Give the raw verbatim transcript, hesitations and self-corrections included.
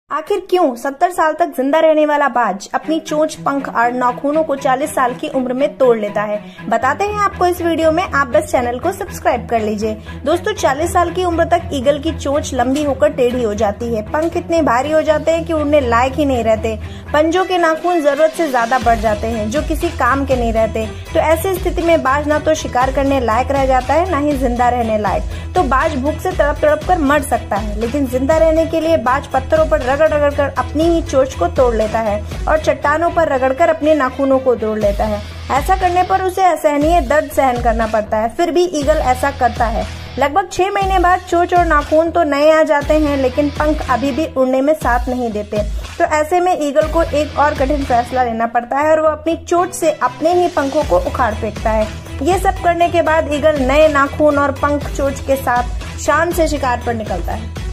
आखिर क्यों सत्तर साल तक जिंदा रहने वाला बाज अपनी चोंच, पंख और नाखूनों को चालीस साल की उम्र में तोड़ लेता है? बताते हैं आपको इस वीडियो में। आप बस चैनल को सब्सक्राइब कर लीजिए। दोस्तों, चालीस साल की उम्र तक ईगल की चोंच लंबी होकर टेढ़ी हो जाती है। पंख इतने भारी हो जाते हैं कि उड़ने लायक ही नहीं रहते। पंजों के नाखून जरूरत से ज्यादा बढ़ जाते हैं, जो किसी काम के नहीं रहते। तो ऐसी स्थिति में बाज ना तो शिकार करने लायक रह जाता है, ना ही जिंदा रहने लायक। तो बाज भूख से तड़प तड़प कर मर सकता है, लेकिन जिंदा रहने के लिए बाज पत्थरों पर रगड़ रगड़ कर अपनी ही चोंच को तोड़ लेता है और चट्टानों पर रगड़कर अपने नाखूनों को तोड़ लेता है। ऐसा करने पर उसे असहनीय दर्द सहन करना पड़ता है, फिर भी ईगल ऐसा करता है। लगभग छह महीने बाद चोंच और नाखून तो नए आ जाते हैं, लेकिन पंख अभी भी उड़ने में साथ नहीं देते। तो ऐसे में ईगल को एक और कठिन फैसला लेना पड़ता है और वो अपनी चोंच से अपने ही पंखों को उखाड़ फेंकता है। ये सब करने के बाद ईगल नए नाखून और पंख चोंच के साथ शान से शिकार पर निकलता है।